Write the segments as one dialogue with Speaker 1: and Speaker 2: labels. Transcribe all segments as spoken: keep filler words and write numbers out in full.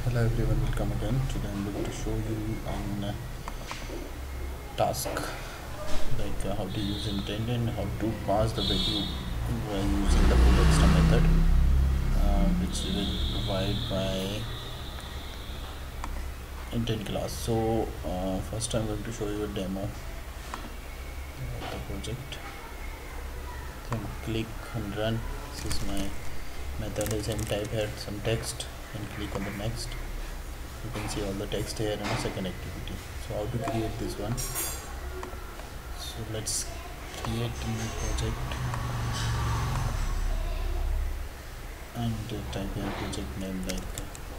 Speaker 1: Hello everyone, welcome again. Today I'm going to show you an uh, task like uh, how to use intent and how to pass the value while using the pull extra method, uh, which will provide by intent class. So uh, first I'm going to show you a demo of the project. Then click and run. This is my method. Is and type here some text and click on the next. You can see all the text here in a second activity. So how to create this one? So let's create a new project and uh, type here project name like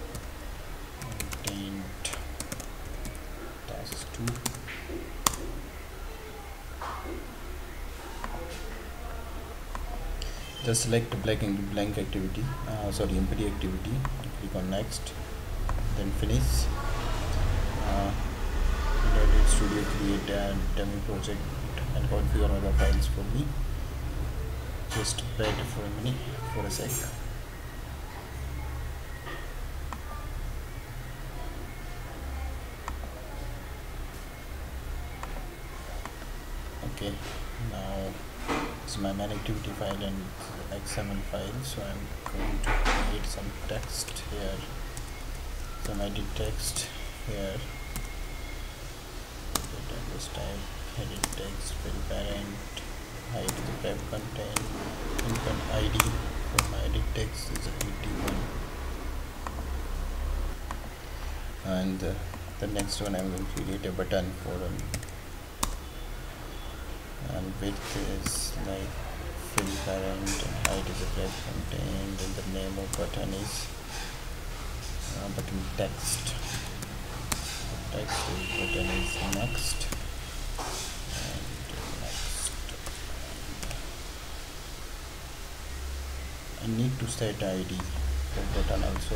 Speaker 1: intent task two. Just select blank blank activity, uh, sorry empty activity. Click on next, then finish. Uh, Android Studio create a demo project and configure other files for me. Just wait for a minute, for a sec. Okay, now this is my main activity file and X M L file. So I'm going to create some text here, some edit text here. Just type edit text, fill parent, hide the prep content, infant I D for my edit text is eighty-one, and uh, the next one I'm going to create a button for them, and width is like fill parent and height is a prep content, and the name of button is uh, button text. The text is button is next. I need to set I D for button also.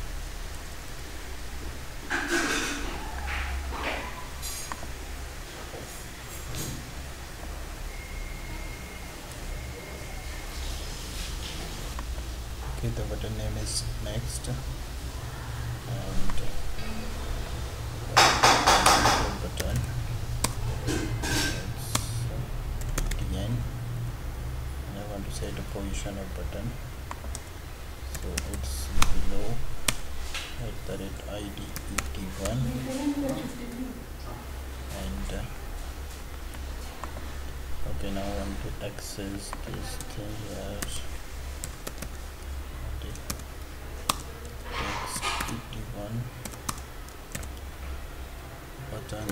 Speaker 1: Okay, the button name is next, and button T N, and I want to set the position of button. So it's below at the rate I D eighty-one, and uh, okay, now I want to access this thing here. Okay, text eighty-one, button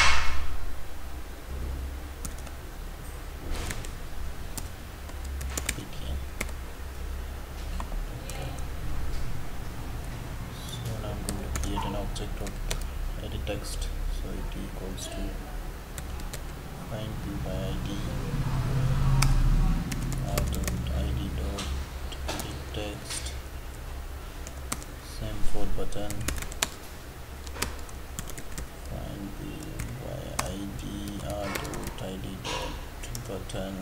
Speaker 1: an object of edit text, so it equals to find p by id dot id dot edit text, same for button, find p by id dot id dot button.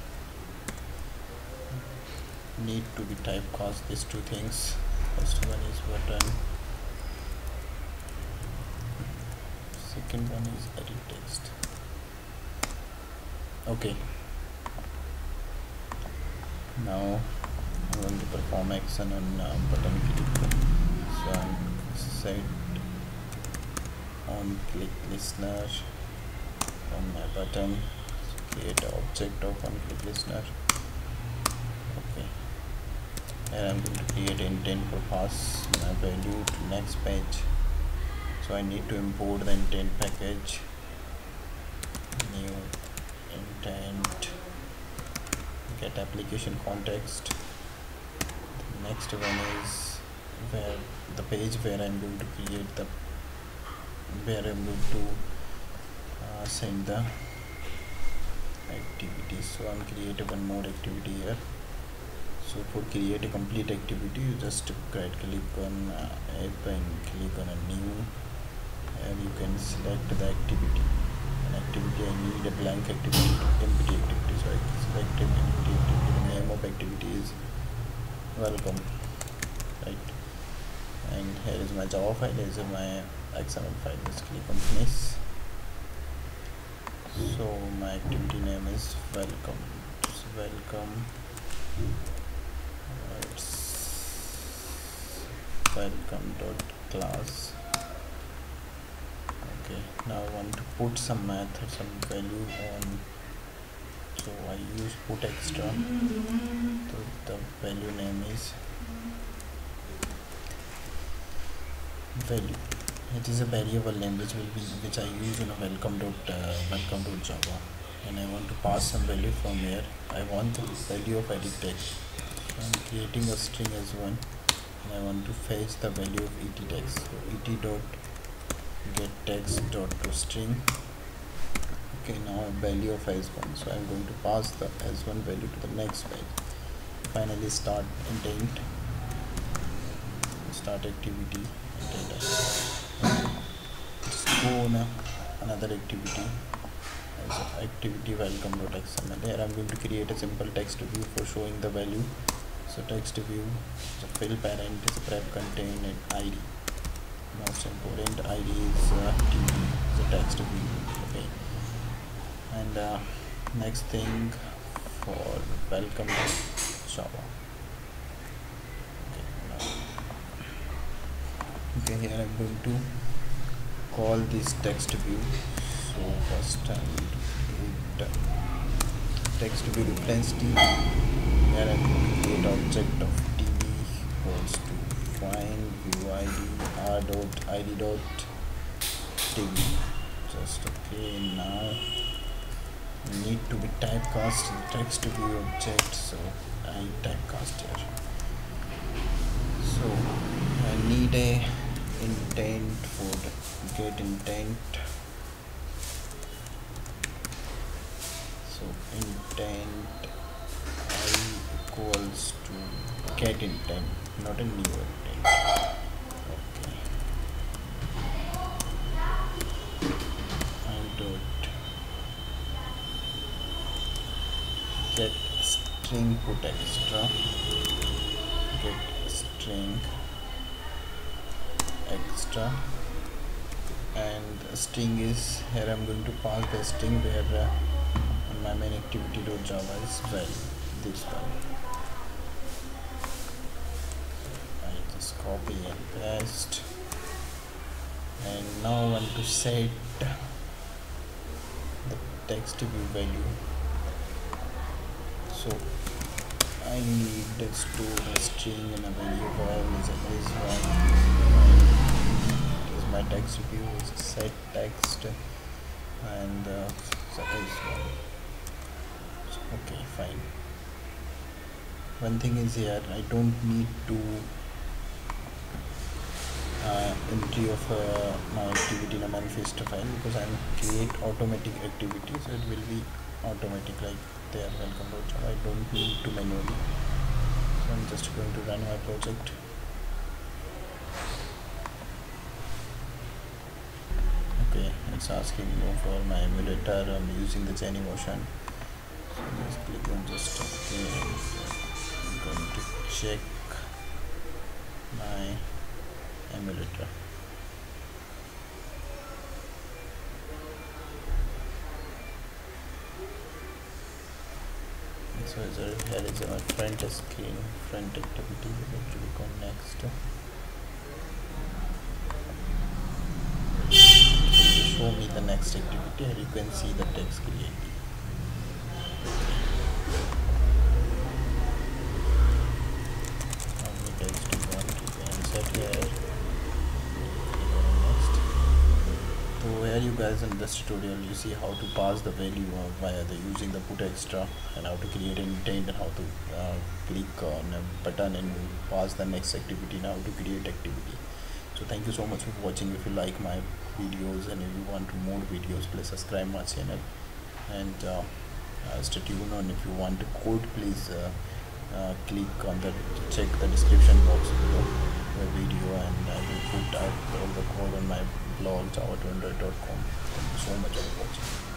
Speaker 1: Need to be typecast these two things. First one is button, second one is edit text. Okay, now I'm going to perform action on uh, button click. So I'm set on click listener on my button. So create an object of on click listener. Okay, and I'm going to create intent for pass my value to next page. So I need to import the intent package, new intent, get application context. The next one is where the page where I'm going to create the, where I'm going to uh, send the activity. So I'm creating one more activity here. So for create a complete activity, you just right click on uh, app and click on a new, and you can select the activity. An activity, I need a blank activity, empty activity. So I select empty activity. The name of activity is welcome, right? And here is my Java file, here is my X M L file. Let's click on finish. So my activity name is welcome. It's welcome. It's welcome dot class. Okay, now I want to put some method, some value on. So I use put extra. So the value name is value. It is a variable name which will be which I use in a welcome dot uh, welcome dot Java, and I want to pass some value from here. I want the value of edit text. So I'm creating a string as one, and I want to fetch the value of et text. So et dot get text dot to string. Okay, now value of s one. So I'm going to pass the s one value to the next value. Finally, start intent. Start activity. Intent. Let's go on a, another activity as activity welcome.xml. Here I'm going to create a simple text view for showing the value. So text view is a fill parent, is a prep contain and id. Most important id is uh, tv, the text view. Okay, and uh, next thing for welcome to Java. Okay, now, okay, here I'm going to call this text view. So first I'm going to create text view reference t. Here I'm going to create object of tv equals to find view id r dot id dot tv. Just okay. Now need to be typecast in text view object, so I typecast here. So I need a intent for the get intent. So intent I equals to get intent, not a new intent. Okay. I dot get string put extra, get string extra, and the string is here. I'm going to pass the string where uh, on my main activity dot Java is value, this one. I just copy and paste, and now I want to set the text view value. So I need to store a string in a variable is is one. Is my text view is a set text, and uh, so is one. So, okay, fine. One thing is here, I don't need to uh, entry of uh, my activity in a manifest file, because I create automatic activity, so it will be automatic like they are welcome to Java. I don't need to manually. So I'm just going to run my project. Okay, it's asking me for my emulator. I'm using the Genymotion. So just click on just okay. I'm going to check my emulator. So here is our front screen, front activity. We going to click on next. It will show me the next activity. Here you can see the text created. How many text you want, you can set here. So here you guys in this tutorial you see how to pass the value uh, via the using the put extra, and how to create an intent, and how to uh, click on a button and pass the next activity, and how to create activity. So thank you so much for watching. If you like my videos and if you want more videos, please subscribe my channel, and uh, uh, stay tuned. And if you want a code, please uh, uh, click on the check the description box below the video, and I will put out all the code on my blog java two hundred dot com. Thank you so much for watching.